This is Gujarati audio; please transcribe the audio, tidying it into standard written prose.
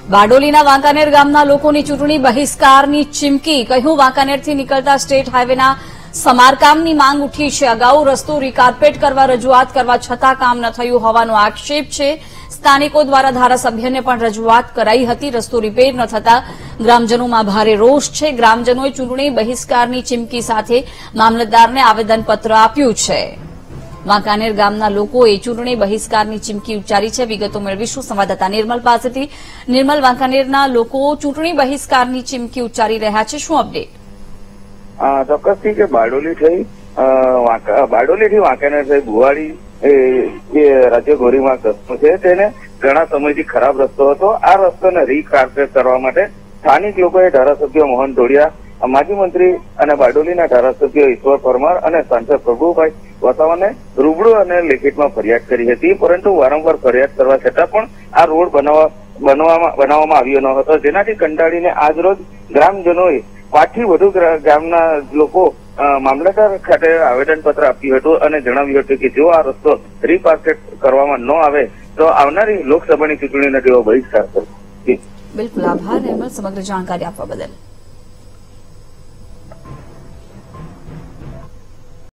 બારડોલીના વાંકાનેર ગામના લોકોની ચૂંટણી બહિષ્કારની ચીમકી. કહ્યું, વાંકાનેરથી નીકળતા સ્ટેટ હાઈવેના સમારકામની માંગ ઉઠી છે. અગાઉ રસ્તો રીકાર્પેટ કરવા રજૂઆત કરવા છતાં કામ ન થયું હોવાનો આક્ષેપ છે. સ્થાનિકો દ્વારા ધારાસભ્યને પણ રજૂઆત કરાઈ હતી. રસ્તો રિપેર ન થતા ગ્રામજનોમાં ભારે રોષ છે. ગ્રામજનોએ ચૂંટણી બહિષ્કારની ચીમકી સાથે મામલતદારને આવેદનપત્ર આપ્યું છે. વાંકાનેર ગામના લોકોએ ચૂંટણી બહિષ્કારની ચીમકી ઉચ્ચારી છે. વિગતો મેળવીશું સંવાદદાતા નિર્મલ પાસેથી. નિર્મલ, વાંકાનેરના લોકો ચૂંટણી બહિષ્કારની ચીમકી ઉચ્ચારી રહ્યા છે, શું અપડેટ? ચોક્કસથી કે બારડોલીથી વાંકાનેર થઈ ભુવાડી જે રાજ્ય ધોરીમાર્ગ રસ્તો છે તેને ઘણા સમયથી ખરાબ રસ્તો હતો. આ રસ્તાને રીકાર્પેટ કરવા માટે સ્થાનિક લોકોએ ધારાસભ્ય મોહન ધોળિયા, માજી મંત્રી અને બારડોલીના ધારાસભ્ય ઈશ્વર પરમાર અને સાંસદ પ્રભુભાઈ વસાવાને રૂબરૂ અને લેખિતમાં ફરિયાદ કરી હતી. પરંતુ વારંવાર ફરિયાદ કરવા છતાં પણ આ રોડ બનાવવામાં આવ્યો ન હતો, જેનાથી કંટાળીને આજરોજ ગ્રામજનોએ 5 થી વધુ ગામના લોકો મામલતદાર ખાતે આવેદનપત્ર આપ્યું હતું અને જણાવ્યું હતું કે જો આ રસ્તો રીપાર્કેટ કરવામાં ન આવે તો આવનારી લોકસભાની ચૂંટણીનો તેઓ બહિષ્કાર કરશે. બિલકુલ, આભાર નિર્મલ સમગ્ર જાણકારી આપવા બદલ.